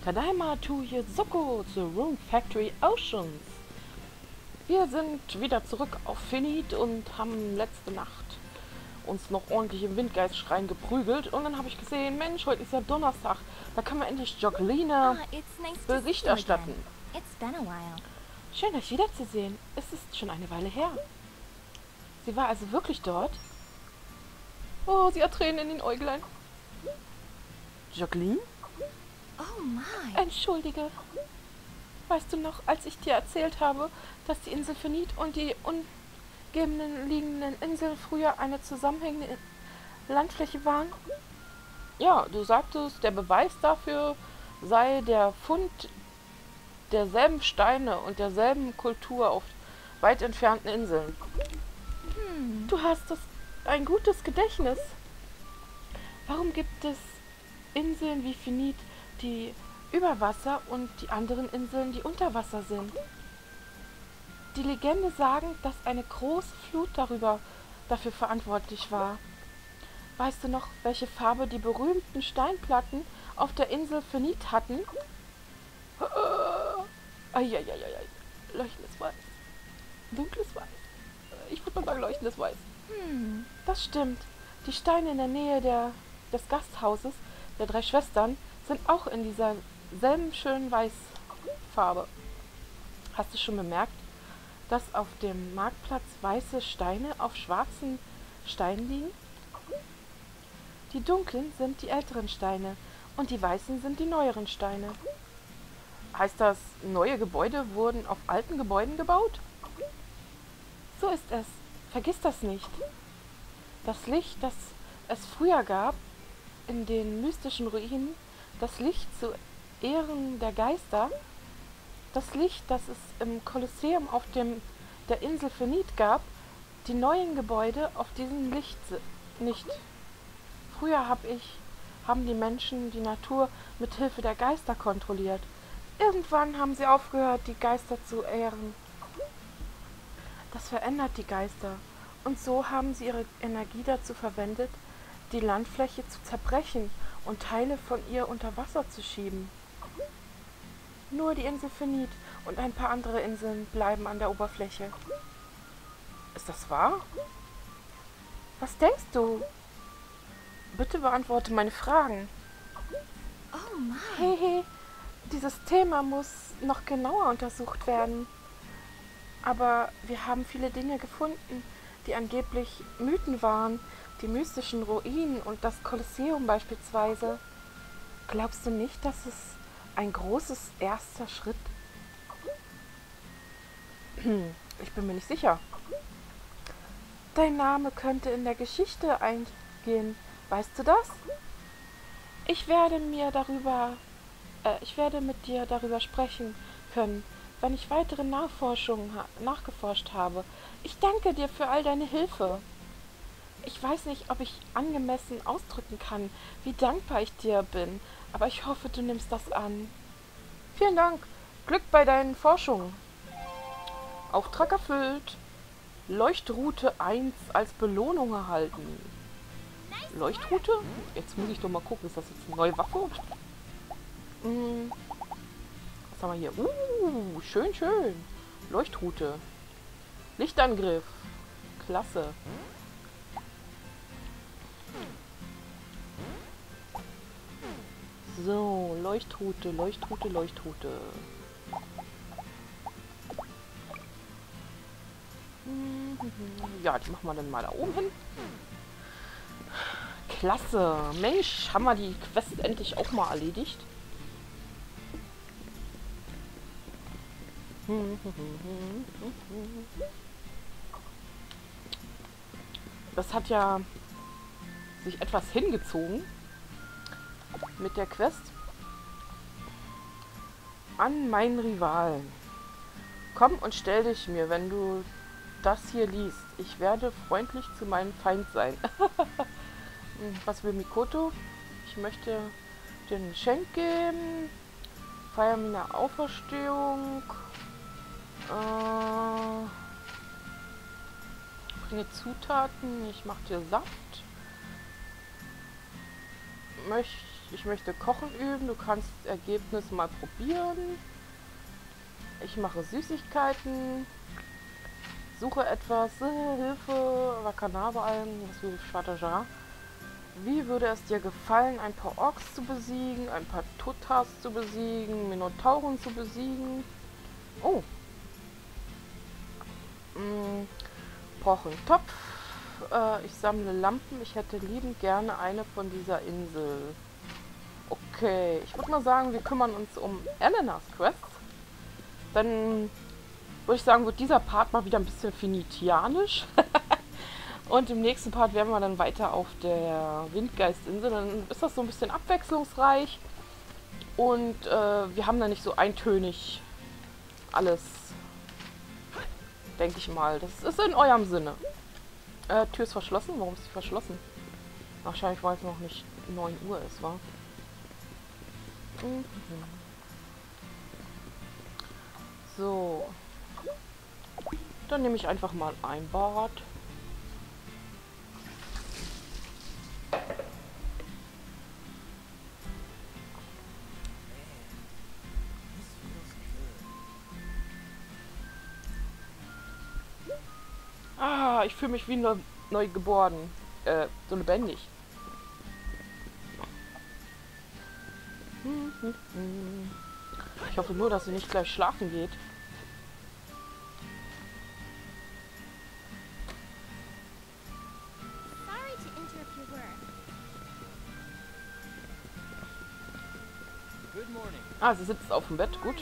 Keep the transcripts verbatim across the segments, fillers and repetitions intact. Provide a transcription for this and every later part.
Tadaima to Yuzuko zur Rune Factory Oceans. Wir sind wieder zurück auf Finite und haben letzte Nacht uns noch ordentlich im Windgeistschrein geprügelt. Und dann habe ich gesehen, Mensch, heute ist ja Donnerstag. Da können wir endlich Jockeline Ah, it's nice to Bericht see you erstatten. again. It's been a while. Schön, euch wiederzusehen. Es ist schon eine Weile her. Sie war also wirklich dort? Oh, sie hat Tränen in den Äuglein. Jockeline? Oh my. Entschuldige. Weißt du noch, als ich dir erzählt habe, dass die Insel Finite und die umgebenden liegenden Inseln früher eine zusammenhängende Landfläche waren? Ja, du sagtest, der Beweis dafür sei der Fund derselben Steine und derselben Kultur auf weit entfernten Inseln. Hm. Du hast das, ein gutes Gedächtnis. Warum gibt es Inseln wie Finite, die über Wasser und die anderen Inseln, die unter Wasser sind? Die Legende sagen, dass eine große Flut darüber dafür verantwortlich war. Weißt du noch, welche Farbe die berühmten Steinplatten auf der Insel Finite hatten? Eieieiei. Leuchtendes Weiß. Dunkles Weiß. Ich würde mal sagen leuchtendes Weiß. Hm. Das stimmt. Die Steine in der Nähe der, des Gasthauses der drei Schwestern sind auch in dieser selben schönen Weißfarbe. Hast du schon bemerkt, dass auf dem Marktplatz weiße Steine auf schwarzen Steinen liegen? Die dunklen sind die älteren Steine und die weißen sind die neueren Steine. Heißt das, neue Gebäude wurden auf alten Gebäuden gebaut? So ist es. Vergiss das nicht. Das Licht, das es früher gab, in den mystischen Ruinen, das Licht zu Ehren der Geister, das Licht, das es im Kolosseum auf dem, der Insel Finite gab, die neuen Gebäude auf diesem Licht nicht. Früher hab ich, haben die Menschen die Natur mit Hilfe der Geister kontrolliert. Irgendwann haben sie aufgehört, die Geister zu ehren. Das verändert die Geister. Und so haben sie ihre Energie dazu verwendet, die Landfläche zu zerbrechen und Teile von ihr unter Wasser zu schieben. Nur die Insel Finite und ein paar andere Inseln bleiben an der Oberfläche. Ist das wahr? Was denkst du? Bitte beantworte meine Fragen. Oh my. Hehe, dieses Thema muss noch genauer untersucht werden. Aber wir haben viele Dinge gefunden, die angeblich Mythen waren, die mystischen Ruinen und das Kolosseum beispielsweise. Glaubst du nicht, dass es ein großes erster Schritt? Ich bin mir nicht sicher. Dein Name könnte in der Geschichte eingehen. Weißt du das? Ich werde mir darüber, äh, ich werde mit dir darüber sprechen können, wenn ich weitere Nachforschungen ha nachgeforscht habe. Ich danke dir für all deine Hilfe. Ich weiß nicht, ob ich angemessen ausdrücken kann, wie dankbar ich dir bin, aber ich hoffe, du nimmst das an. Vielen Dank. Glück bei deinen Forschungen. Auftrag erfüllt. Leuchtroute eins als Belohnung erhalten. Leuchtroute? Jetzt muss ich doch mal gucken, ist das jetzt eine neue Waffe? Hm. Was haben wir hier? Uh, schön, schön. Leuchtroute. Lichtangriff. Klasse. So, Leuchtroute, Leuchtroute, Leuchtroute. Ja, die machen wir dann mal da oben hin. Klasse. Mensch, haben wir die Quest endlich auch mal erledigt. Das hat ja sich etwas hingezogen mit der Quest an meinen Rivalen. Komm und stell dich mir, wenn du das hier liest. Ich werde freundlich zu meinem Feind sein. Was will Mikoto? Ich möchte dir ein Geschenk geben. Feier meine Auferstehung. Äh, bringe Zutaten. Ich mache dir Saft. Möcht, Ich möchte Kochen üben. Du kannst das Ergebnis mal probieren. Ich mache Süßigkeiten. Suche etwas. Äh, Hilfe. Wakanabe-Algen. Was will Schwataja? Wie würde es dir gefallen, ein paar Orks zu besiegen, ein paar Tutas zu besiegen, Minotauren zu besiegen? Oh. Hm. Brauche einen Topf. Äh, ich sammle Lampen. Ich hätte liebend gerne eine von dieser Insel. Okay, ich würde mal sagen, wir kümmern uns um Elenas Quest. Dann würde ich sagen, wird dieser Part mal wieder ein bisschen finitianisch. Und im nächsten Part werden wir dann weiter auf der Windgeistinsel. Dann ist das so ein bisschen abwechslungsreich. Und äh, wir haben dann nicht so eintönig alles, denke ich mal. Das ist in eurem Sinne. Äh, Tür ist verschlossen. Warum ist sie verschlossen? Wahrscheinlich, weil es noch nicht neun Uhr ist, wa? Mhm. So. Dann nehme ich einfach mal ein Bad. Ah, ich fühle mich wie neu, neu geboren. Äh, so lebendig. Ich hoffe nur, dass sie nicht gleich schlafen geht. Sorry to interrupt your work. Good morning. Ah, sie sitzt auf dem Bett. Gut.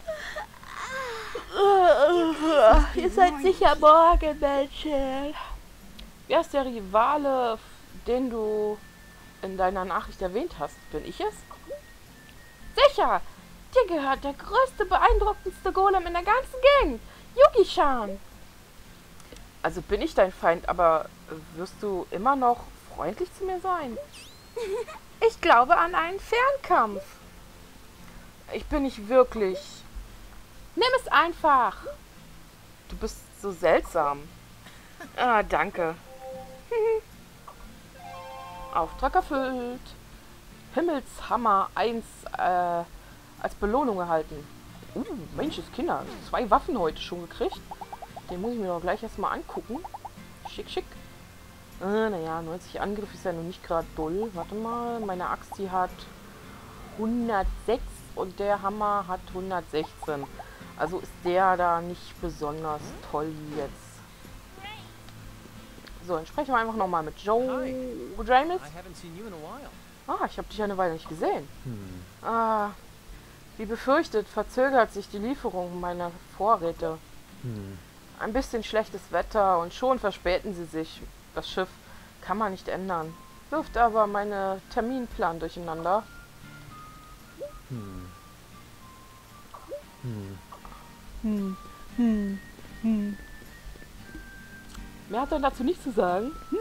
Ihr seid sicher Morgenmädchen. Wer ist der Rivale, den du in deiner Nachricht erwähnt hast? Bin ich es? Sicher! Dir gehört der größte, beeindruckendste Golem in der ganzen Gegend. Yugi-chan. Also bin ich dein Feind, aber wirst du immer noch freundlich zu mir sein? Ich glaube an einen Fernkampf. Ich bin nicht wirklich. Nimm es einfach. Du bist so seltsam. Ah, danke. Auftrag erfüllt. Himmelshammer eins äh, als Belohnung erhalten. Uh, Mensch, Kinder. Zwei Waffen heute schon gekriegt. Den muss ich mir doch gleich erstmal angucken. Schick, schick. Äh, naja, neunzig Angriff ist ja noch nicht gerade doll. Warte mal, meine Axt, die hat hundertsechs und der Hammer hat hundertsechzehn. Also ist der da nicht besonders toll jetzt. So, dann sprechen wir einfach nochmal mit Joe James. Ah, ich habe dich eine Weile nicht gesehen. Hm. Ah, wie befürchtet, verzögert sich die Lieferung meiner Vorräte. Hm. Ein bisschen schlechtes Wetter und schon verspäten sie sich. Das Schiff kann man nicht ändern. Wirft aber meine Terminplan durcheinander. Hm. Hm. Hm, hm, hm. Mehr hat er dazu nicht zu sagen. Hm.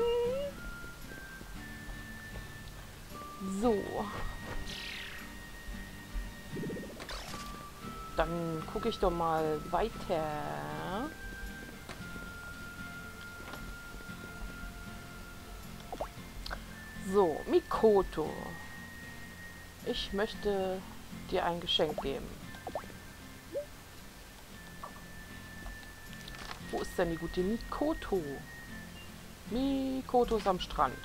So. Dann gucke ich doch mal weiter. So, Mikoto. Ich möchte dir ein Geschenk geben. Wo ist denn die gute Mikoto? Mikoto ist am Strand.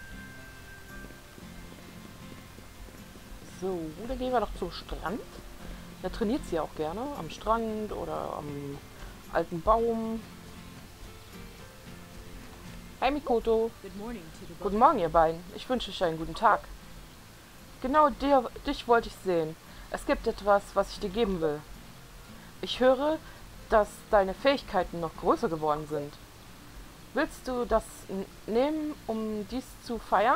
So, dann gehen wir doch zum Strand. Da trainiert sie auch gerne. Am Strand oder am alten Baum. Hi Mikoto. Guten Morgen, ihr beiden. Ich wünsche euch einen guten Tag. Genau dir, dich wollte ich sehen. Es gibt etwas, was ich dir geben will. Ich höre, dass deine Fähigkeiten noch größer geworden sind. Willst du das nehmen, um dies zu feiern?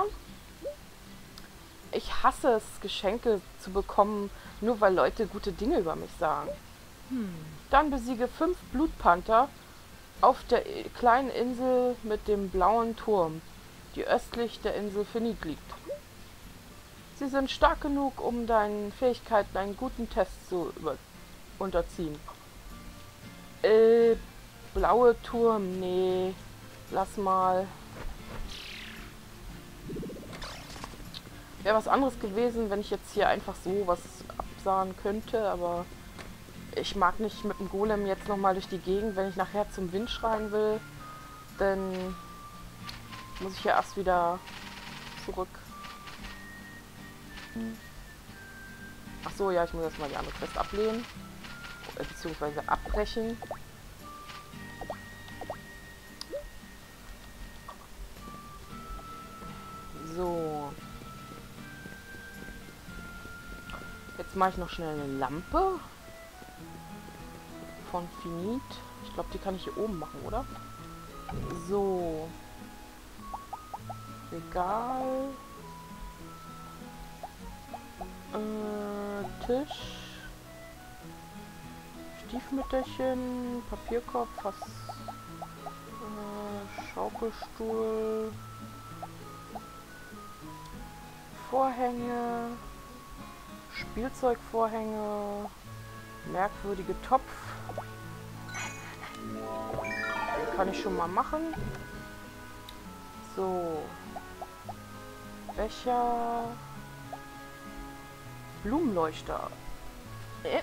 Ich hasse es, Geschenke zu bekommen, nur weil Leute gute Dinge über mich sagen. Hm. Dann besiege fünf Blutpanther auf der kleinen Insel mit dem blauen Turm, die östlich der Insel Finit liegt. Sie sind stark genug, um deinen Fähigkeiten einen guten Test zu über unterziehen. Äh, blaue Turm, nee, lass mal. Wäre was anderes gewesen, wenn ich jetzt hier einfach so was absahen könnte, aber ich mag nicht mit dem Golem jetzt nochmal durch die Gegend. Wenn ich nachher zum Wind schreien will, dann muss ich ja erst wieder zurück. Ach so, ja, ich muss erstmal die andere Quest ablehnen. Äh, beziehungsweise abbrechen. So. Jetzt mache ich noch schnell eine Lampe. Von Finit. Ich glaube, die kann ich hier oben machen, oder? So. Regal. Äh, Tisch. Stiefmütterchen. Papierkorb. Was? Äh, Schaukelstuhl. Vorhänge. Spielzeugvorhänge. Merkwürdige Topf. Den kann ich schon mal machen. So. Becher. Blumenleuchter. Äh.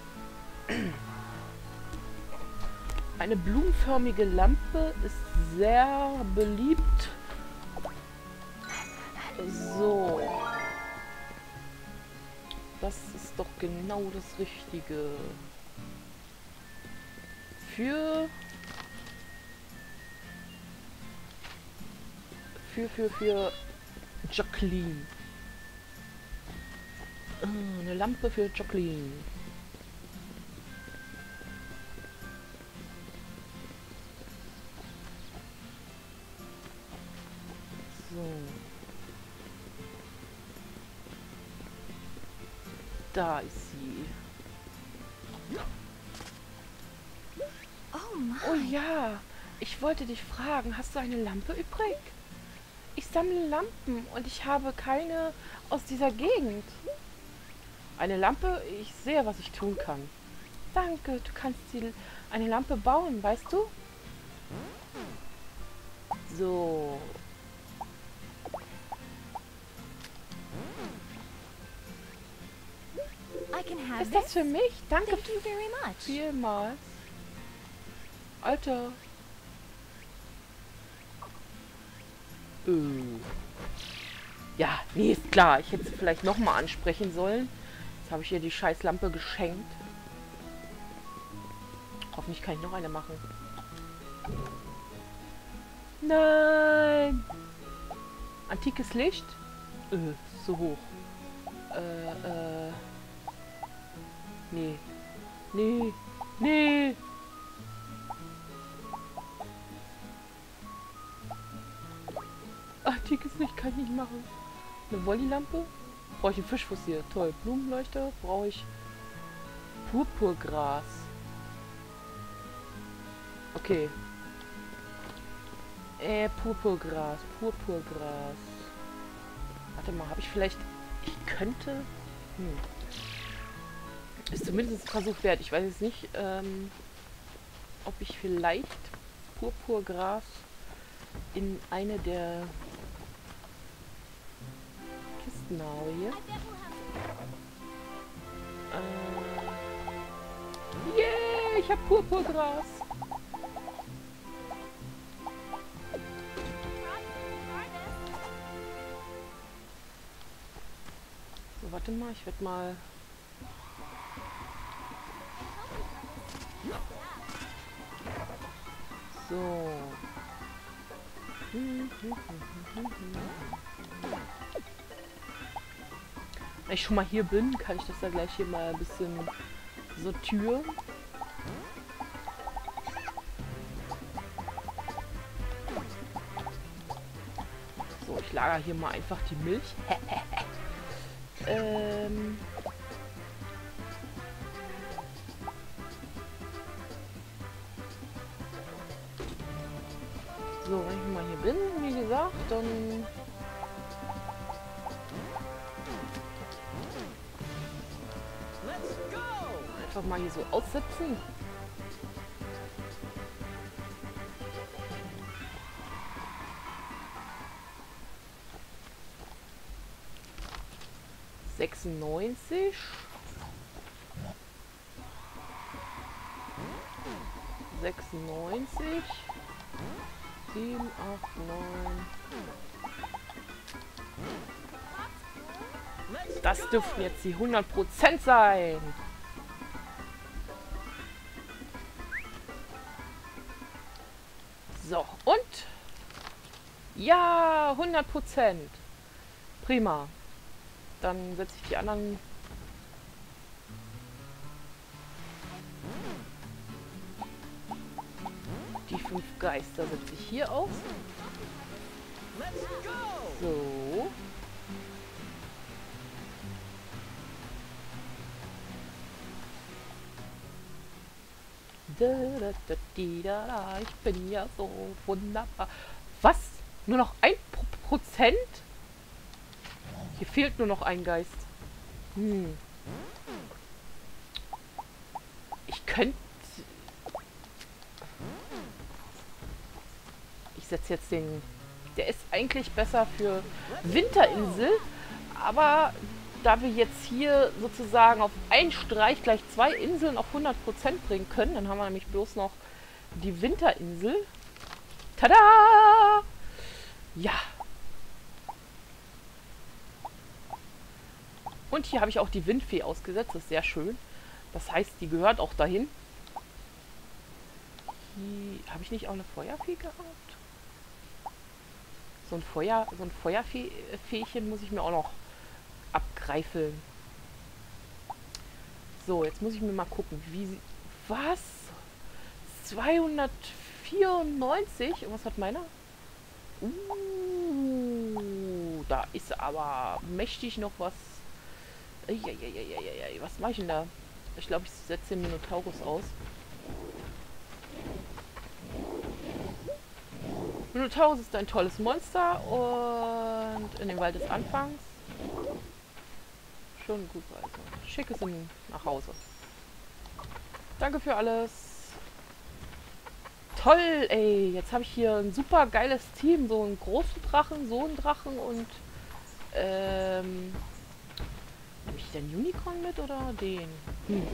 Eine blumenförmige Lampe ist sehr beliebt. So. Das ist doch genau das Richtige. Für... Für, für, für Jacqueline. Ah, eine Lampe für Jacqueline. So. Da ist sie. Oh my. Oh ja, ich wollte dich fragen, hast du eine Lampe übrig? Ich sammle Lampen und ich habe keine aus dieser Gegend. Eine Lampe? Ich sehe, was ich tun kann. Danke, du kannst die, eine Lampe bauen, weißt du? So. I can have Ist das this. für mich? Danke Thank you very much. vielmals. Alter. Äh. Ja, nee, ist klar. Ich hätte sie vielleicht nochmal ansprechen sollen. Jetzt habe ich ihr die scheiß Lampe geschenkt. Hoffentlich kann ich noch eine machen. Nein! Antikes Licht? Äh, so hoch. Äh, äh. Nee. Nee. Nee. Antikes Licht kann ich nicht machen. Eine Wolli-Lampe? Brauche ich einen Fischfuß hier. Toll. Blumenleuchter? Brauche ich Purpurgras. Okay. Äh, Purpurgras. Purpurgras. Warte mal, habe ich vielleicht... Ich könnte... Hm. Ist zumindest ein Versuch wert. Ich weiß jetzt nicht, ähm, ob ich vielleicht Purpurgras in eine der Kisten habe hier. Äh, yeah, ich habe Purpurgras. So, warte mal, ich werde mal... So. Wenn ich schon mal hier bin, kann ich das da gleich hier mal ein bisschen sortieren. So, ich lager hier mal einfach die Milch. ähm... So, wenn ich mal hier bin, wie gesagt, dann... Einfach mal hier so aussitzen. sechsundneunzig. sechsundneunzig. sieben, acht, neun. Das dürften jetzt die hundert Prozent sein. So, und? Ja, hundert Prozent. Prima. Dann setze ich die anderen... Die fünf Geister setze ich hier auf. So. Da, da, da, di, da, da. Ich bin ja so wunderbar. Was? Nur noch ein Prozent? Hier fehlt nur noch ein Geist. Hm. Ich könnte... Ich setze jetzt den... Der ist eigentlich besser für Winterinsel, aber da wir jetzt hier sozusagen auf einen Streich gleich zwei Inseln auf hundert Prozent bringen können, dann haben wir nämlich bloß noch die Winterinsel. Tada! Ja. Und hier habe ich auch die Windfee ausgesetzt, das ist sehr schön. Das heißt, die gehört auch dahin. Hier, habe ich nicht auch eine Feuerfee gehabt? So ein Feuer, so ein Feuerfeechen muss ich mir auch noch abgreifeln. So, jetzt muss ich mir mal gucken, wie sie... Was? zweihundertvierundneunzig? Und was hat meiner? Uh, da ist aber mächtig noch was. Eieieiei, was mache ich denn da? Ich glaube, ich setze den Minotaurus aus. Minotaurus ist ein tolles Monster und in dem Wald des Anfangs schon gut weiter. Schick es ihn nach Hause. Danke für alles. Toll, ey. Jetzt habe ich hier ein super geiles Team. So einen großen Drachen, so einen Drachen und ähm... Nehme ich den Unicorn mit oder den? Hm.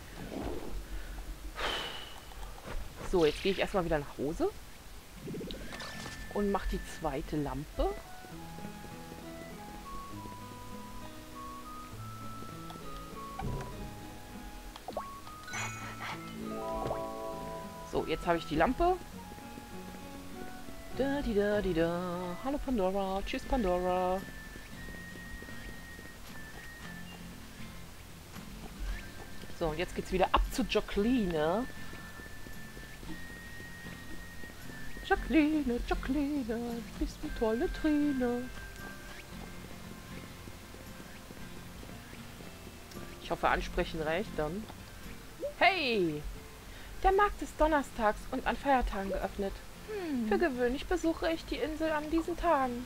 So, jetzt gehe ich erstmal wieder nach Hause. Und mache die zweite Lampe. So, jetzt habe ich die Lampe. Da, di, da, di, da. Hallo Pandora. Tschüss Pandora. So, und jetzt geht's wieder ab zu Jacqueline. Jacqueline, Jacqueline, du bist eine tolle Trine. Ich hoffe, ansprechen reicht dann. Hey! Der Markt ist donnerstags und an Feiertagen geöffnet. Hm. Für gewöhnlich besuche ich die Insel an diesen Tagen.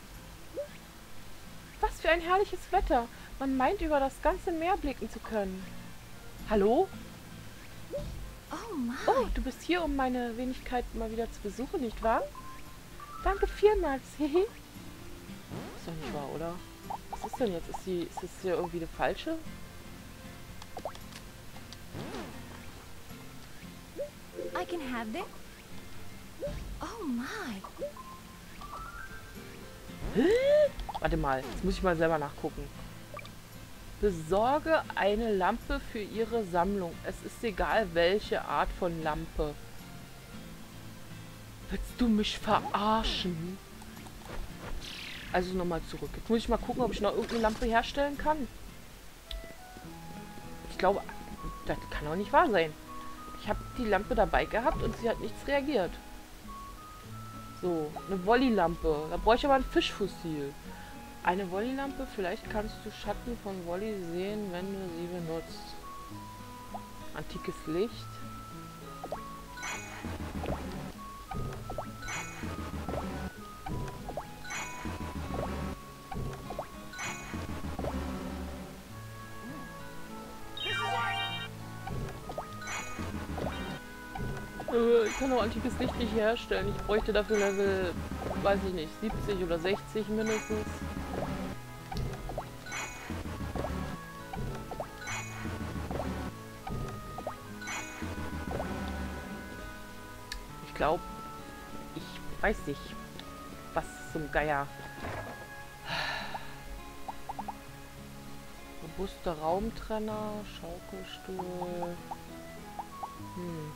Was für ein herrliches Wetter. Man meint, über das ganze Meer blicken zu können. Hallo? Oh, my. Oh, du bist hier, um meine Wenigkeit mal wieder zu besuchen, nicht wahr? Danke vielmals, hehe. Ist doch nicht wahr, oder? Was ist denn jetzt? Ist, die, ist das hier irgendwie eine falsche? I can have this. Oh, my. Hä? Warte mal, jetzt muss ich mal selber nachgucken. Besorge eine Lampe für ihre Sammlung. Es ist egal, welche Art von Lampe. Willst du mich verarschen? Also nochmal zurück. Jetzt muss ich mal gucken, ob ich noch irgendeine Lampe herstellen kann. Ich glaube, das kann doch nicht wahr sein. Ich habe die Lampe dabei gehabt und sie hat nichts reagiert. So, eine Wolli-Lampe. Da brauche ich aber ein Fischfossil. Eine Wolli-Lampe, vielleicht kannst du Schatten von Wolli sehen, wenn du sie benutzt. Antikes Licht. Äh, ich kann auch antikes Licht nicht herstellen. Ich bräuchte dafür Level, weiß ich nicht, siebzig oder sechzig mindestens. glaube, ich weiß nicht, was zum Geier. Robuster Raumtrenner, Schaukelstuhl. Hm.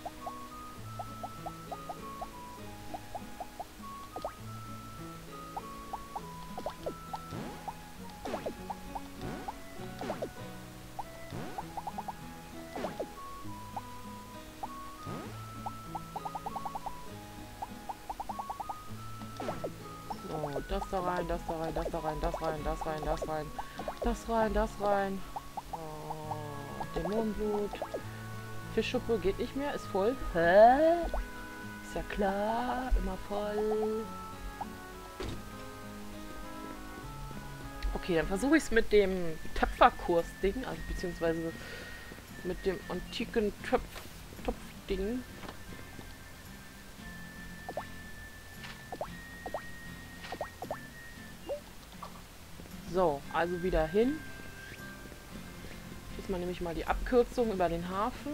So, das da rein, das da rein, das da rein, das rein, das rein, das rein, das rein, das rein. Oh, Dämonenblut. Fischschuppe geht nicht mehr, ist voll. Hä? Ist ja klar, immer voll. Okay, dann versuche ich es mit dem Töpferkurs-Ding, also beziehungsweise mit dem antiken Töpf Topf-Ding. So, also wieder hin. Diesmal nehme ich mal die Abkürzung über den Hafen.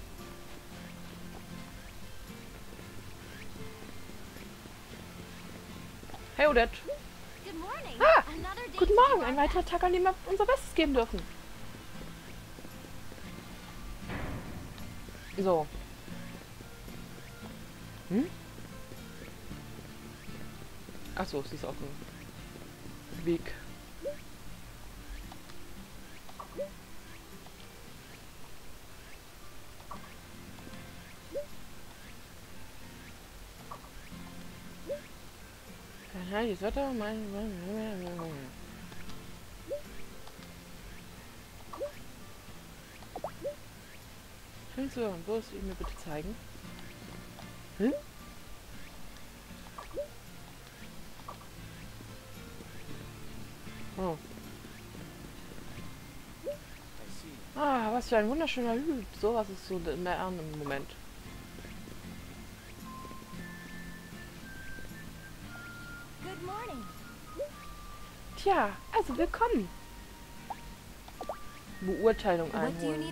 Hey Odette. Ah, guten Morgen, ein weiterer Tag, an dem wir unser Bestes geben dürfen. So. Hm? Achso, sie ist auf dem Weg. Ja, die Wetter, mein... Schön zu hören. Wo ist ihr mir bitte zeigen? Hm? Oh. Ah, was für ein wunderschöner Hüt. So was ist so in der Ernte im Moment. Tja, also willkommen. Beurteilung einholen.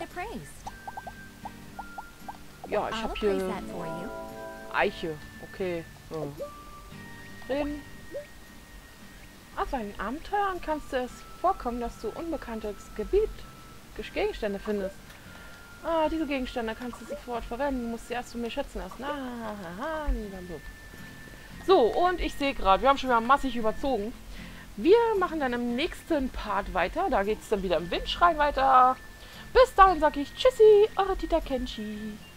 Ja, ich habe hier Eiche. Okay. So. Reden. Auf einen Abenteuern kannst du es vorkommen, dass du unbekanntes Gebiet, Gegenstände findest. Ah, diese Gegenstände kannst du sofort verwenden. Du musst sie erst zu mir schätzen lassen. Ah, ha, ha, so, und ich sehe gerade, wir haben schon wieder massig überzogen. Wir machen dann im nächsten Part weiter. Da geht es dann wieder im Windschrei weiter. Bis dahin sage ich Tschüssi, eure Tita Kenshi.